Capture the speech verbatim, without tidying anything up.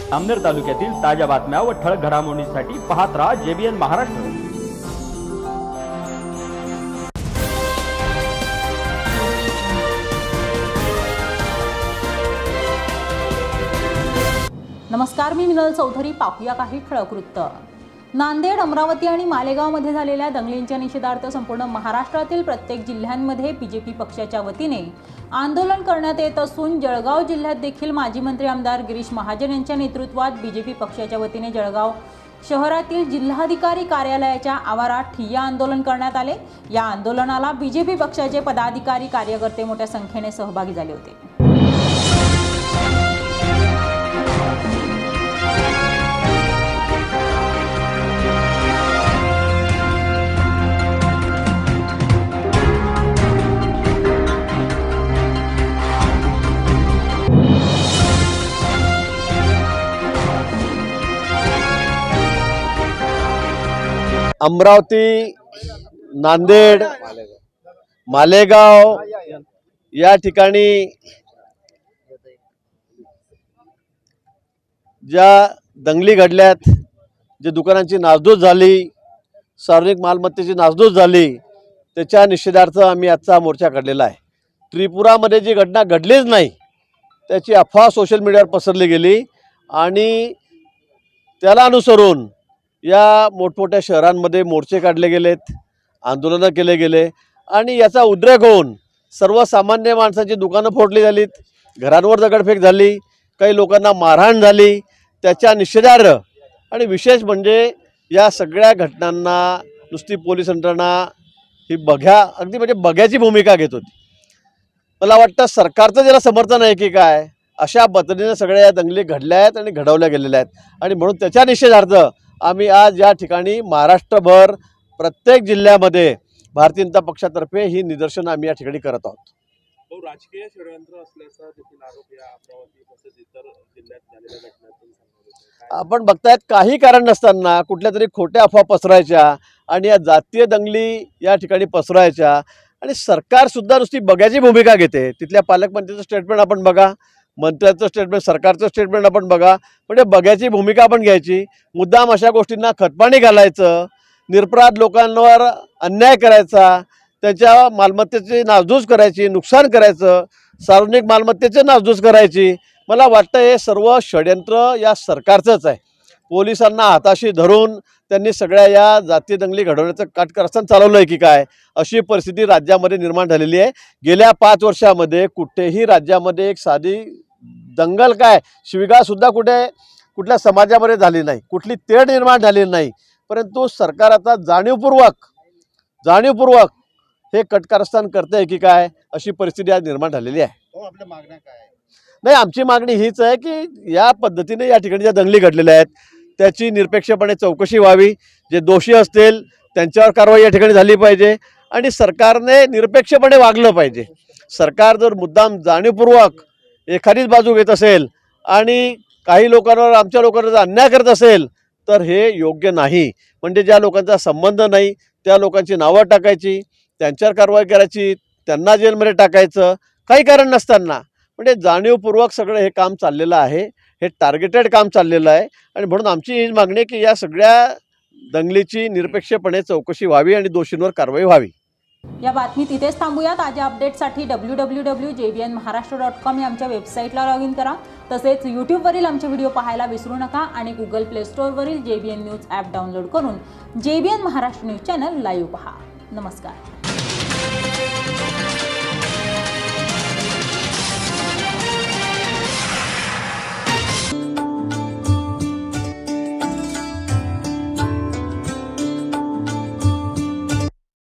अमनेर तालुक्यातील ताज्या बातम्या व ठळक घडामोडींसाठी पाहत राहा जेबीएन महाराष्ट्र। नमस्कार, मी मिनल चौधरी। पाहूया काही ठळक वृत्त। नांदेड, अमरावती आणि मालेगाव मध्ये झालेल्या दंगलींच्या निषेधार्थ संपूर्ण महाराष्ट्रातील प्रत्येक जिल्ह्यांमध्ये बीजेपी पक्षाच्या वतीने आंदोलन करण्यात येत असून जळगाव जिल्ह्यात देखील माजी मंत्री आमदार गिरीश महाजन यांच्या नेतृत्वात बीजेपी पक्षाच्या वतीने जळगाव शहरातील जिल्हाधिकारी कार्यालयाच्या आवारात ठिय्या आंदोलन करण्यात आले। या आंदोलनाला बीजेपी पक्षाचे पदाधिकारी, कार्यकर्ते मोठ्या संख्येने सहभागी झाले होते। अमरावती, नांदेड, मालेगाव या ठिकाणी ज्या दंगली घडल्यात, जे दुकानांची नासधूस झाली, सार्वजनिक मालमत्तेची नासधूस झाली, त्याच्या निषेधार्थ आम्ही आजचा मोर्चा काढलेला आहे। त्रिपुरामध्ये जी घटना घडलीच नाही त्याची अफवा सोशल मीडियावर पसरली गेली आणि त्याला अनुसरून या मोठमोठ्या शहरांमध्ये मोर्चे काढले गेलेत, आंदोलनं केले गेले आणि याचा उद्रेक होऊन सर्वसामान्य माणसांची दुकानं फोडली झालीत, घरांवर दगडफेक झाली, काही लोकांना मारहाण झाली। त्याच्या निषेधार्थ आणि विशेष म्हणजे या सगळ्या घटनांना नुसती पोलीस यंत्रणा ही बघ्या अगदी म्हणजे बघ्याची भूमिका घेत होती। मला वाटतं सरकारचं ज्याला समर्थन आहे की काय, अशा पद्धतीने सगळ्या या दंगली घडल्या आहेत आणि घडवल्या गेलेल्या आहेत आणि म्हणून त्याच्या निषेधार्थ आम्ही आज या ठिकाणी महाराष्ट्रभर प्रत्येक जिल्ह्यामध्ये भारतीय जनता पक्षातर्फे ही निदर्शन आम्ही या ठिकाणी करत आहोत। राजकीय षडयंत्र असल्याचा देखील आरोप या अमरावती तसेच इतर जिल्ह्यात झालेल्या घटनांतून सांगतो। आपण बघतायत काही कारण नसताना कुठल्या तरी खोट्या अफवा पसरायच्या आणि या जातीय दंगली या ठिकाणी पसरायच्या आणि सरकार सुद्धा नुसती बघ्याची भूमिका घेते। तिथल्या पालकमंत्र्यांचं स्टेटमेंट आपण बघा, मंत्र्यांचं स्टेटमेंट, सरकारचं स्टेटमेंट आपण बघा, म्हणजे बघ्याची भूमिका आपण घ्यायची, मुद्दाम अशा गोष्टींना खतपाणी घालायचं, निरपराध लोकांवर अन्याय करायचा, त्यांच्या मालमत्तेची नासधूस करायची, नुकसान करायचं, सार्वजनिक मालमत्तेची नासधूस करायची। मला वाटतं हे सर्व षडयंत्र या सरकारचंच आहे। पोलिसांना हाताशी धरून त्यांनी सगळ्या या जातीय दंगली घडवण्याचं काटकारस्थान चालवलं आहे की काय, अशी परिस्थिती राज्यामध्ये निर्माण झालेली आहे। गेल्या पाच वर्षामध्ये कुठेही राज्यामध्ये एक साधी दंगल काय, शिवीगाळसुद्धा कुठे कुठल्या समाजामध्ये झाली नाही, कुठली तेढ निर्माण झालेली नाही। परंतु सरकार आता जाणीवपूर्वक जाणीवपूर्वक हे कटकारस्थान करते आहे की काय, अशी परिस्थिती आज निर्माण झालेली आहे। हो, आपल्या मागण्या काय आहे? नाही, आमची मागणी हीच आहे की या पद्धतीने या ठिकाणी ज्या दंगली घडलेल्या आहेत त्याची निरपेक्षपणे चौकशी व्हावी, जे दोषी असतील त्यांच्यावर कारवाई या ठिकाणी झाली पाहिजे आणि सरकारने निरपेक्षपणे वागलं पाहिजे। सरकार जर मुद्दाम जाणीवपूर्वक एखादीच बाजू घेत असेल आणि काही लोकांवर, आमच्या लोकांवर अन्याय करत असेल तर हे योग्य नाही। म्हणजे ज्या लोकांचा संबंध नाही त्या लोकांची नावं टाकायची, त्यांच्यावर कारवाई करायची, त्यांना जेलमध्ये टाकायचं काही कारण नसताना, म्हणजे जाणीवपूर्वक सगळं हे काम चाललेलं आहे, हे टार्गेटेड काम चाललेलं आहे आणि म्हणून आमची ही मागणी की या सगळ्या दंगलीची निरपेक्षपणे चौकशी व्हावी आणि दोषींवर कारवाई व्हावी। या बातमी तिथेच थांबूया। ताज्या अपडेटसाठी W W W dot J B N Maharashtra dot com या आमच्या वेबसाईटला लॉग इन करा। तसेच यूट्यूबवरील आमचे व्हिडिओ पाहायला विसरू नका आणि गुगल प्ले स्टोअरवरील J B N news app download करून J B N Maharashtra news channel live पहा। नमस्कार।